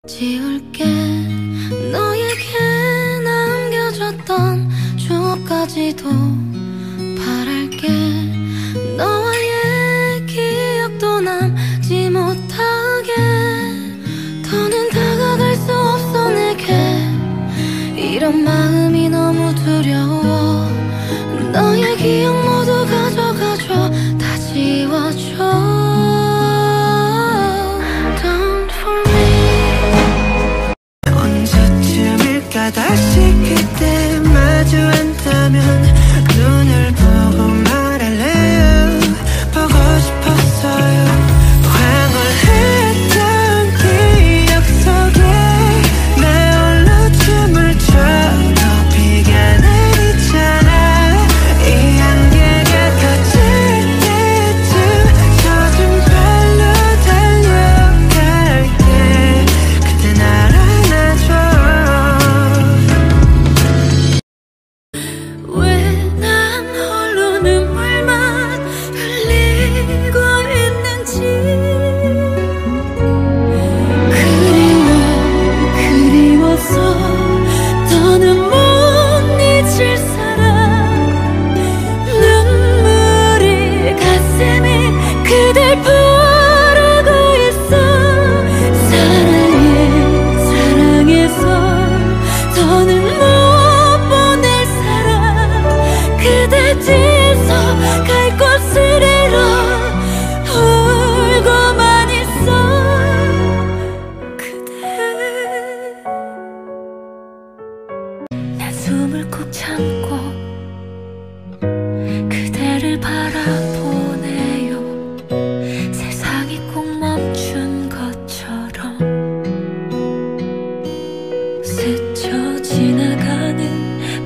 지울게 너에게 남겨줬던 추억까지도 바랄게. 너와의 기억도 남지 못하게. 더는 다가갈 수 없어 내게. 이런 마음이 너무 두려워. 너의 기억 모두 가져가줘. 다 지워줘. 다시 그때 마주 앉다면 눈을 보고 말할래요. 보고 싶었어요. 황홀했던 기억 속에 나 홀로 춤을 춰도 비가 내리잖아. 이 안개가 걷힐 때쯤 젖은 발로 달려갈게. 그때 날 안아줘. 숨을 꾹 참고 그대를 바라보네요. 세상이 꼭 멈춘 것처럼 스쳐 지나가는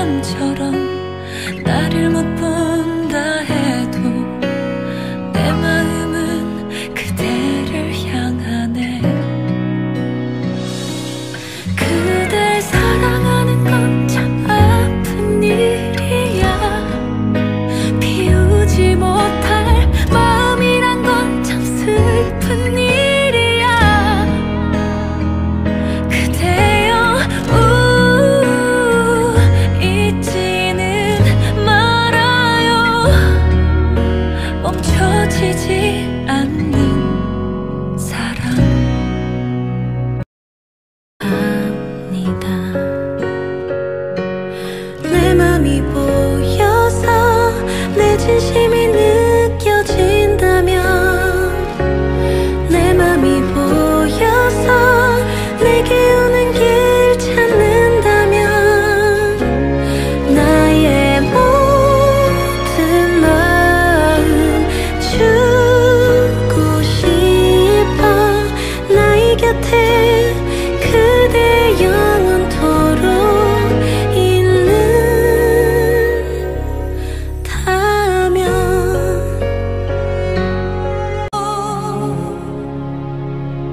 바람처럼 나를 못 본다 해도 내 마음은 그대를 향하네. 그댈 사랑하는 건 참 아픈 일이야. 비우지 못할 마음이란 건 참 슬픈 일이야. 그대여 잊지는 말아요. 멈춰지지 않는 사랑. 내 맘이 보여서 내 진심이 느껴진다면, 내 맘이 보여서 내게 오는 길 찾는다면, 나의 모든 마음 주고 싶어. 나의 곁에 그대 영원토록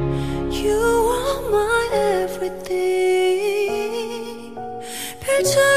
everything.